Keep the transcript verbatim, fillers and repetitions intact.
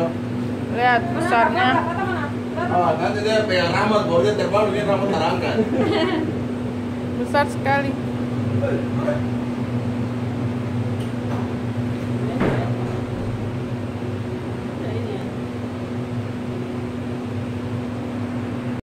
Lihat besarnya. Oh, nanti dia pegang rambut, baru dia terbang, ini rambut terangkat. Besar sekali.